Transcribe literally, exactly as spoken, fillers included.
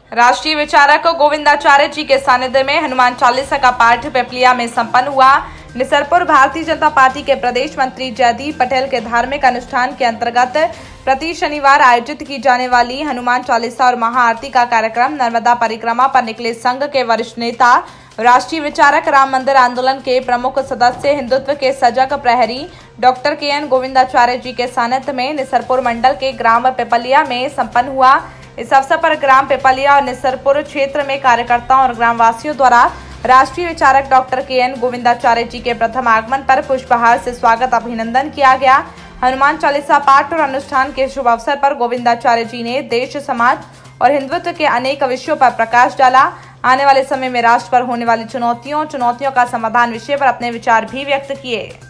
राष्ट्रीय विचारक गोविंदाचार्य जी के सानिध्य में हनुमान चालीसा का पाठ पिपलिया में संपन्न हुआ। निसरपुर भारतीय जनता पार्टी के प्रदेश मंत्री जयदीप पटेल के धार्मिक अनुष्ठान के अंतर्गत प्रति शनिवार आयोजित की जाने वाली हनुमान चालीसा और महाआरती का कार्यक्रम नर्मदा परिक्रमा पर निकले संघ के वरिष्ठ नेता, राष्ट्रीय विचारक, राम मंदिर आंदोलन के प्रमुख सदस्य, हिंदुत्व के सजग प्रहरी डॉक्टर के एन गोविंदाचार्य जी के सानिध्य में निसरपुर मंडल के ग्राम पिपलिया में संपन्न हुआ। इस अवसर पर ग्राम पिपलिया और निसरपुर क्षेत्र में कार्यकर्ताओं और ग्रामवासियों द्वारा राष्ट्रीय विचारक डॉक्टर के एन गोविंदाचार्य जी के प्रथम आगमन पर पुष्पहार से स्वागत अभिनंदन किया गया। हनुमान चालीसा पाठ और अनुष्ठान के शुभ अवसर पर गोविंदाचार्य जी ने देश, समाज और हिंदुत्व के अनेक विषयों पर प्रकाश डाला। आने वाले समय में राष्ट्र पर होने वाली चुनौतियों चुनौतियों का समाधान विषय पर अपने विचार भी व्यक्त किए।